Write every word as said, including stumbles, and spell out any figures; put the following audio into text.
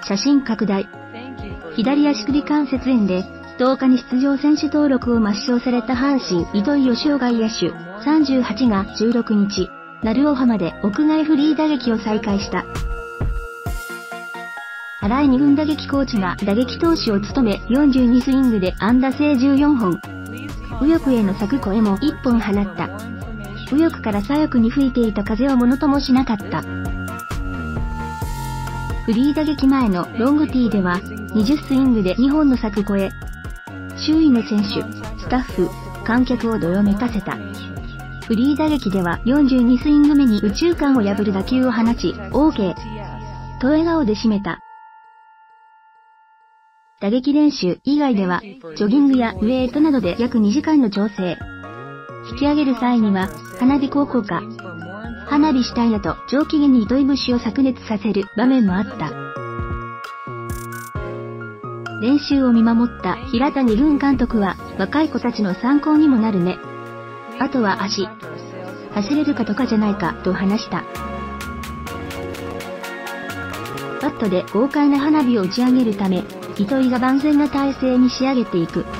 写真拡大。左足首関節炎で、とおかに出場選手登録を抹消された阪神糸井嘉男外野手さんじゅうはちがじゅうろくにち、鳴尾浜で屋外フリー打撃を再開した。新井二軍打撃コーチが打撃投手を務めよんじゅうにスイングで安打性じゅうよんほん。右翼への柵越えもいっぽん放った。右翼から左翼に吹いていた風をものともしなかった。フリー打撃前のロングティーではにじゅうスイングでにほんの柵越え。周囲の選手、スタッフ、観客をどよめかせた。フリー打撃ではよんじゅうにスイング目に右中間を破る打球を放ち、オーケー と笑顔で締めた。打撃練習以外では、ジョギングやウェイトなどで約にじかんの調整。引き上げる際には、花火高校か。花火したいやと上機嫌に糸井節を炸裂させる場面もあった。練習を見守った平田二軍監督は、若い子たちの参考にもなるね。あとは足。走れるかとかじゃないかと話した。バットで豪快な花火を打ち上げるため、糸井が万全な体勢に仕上げていく。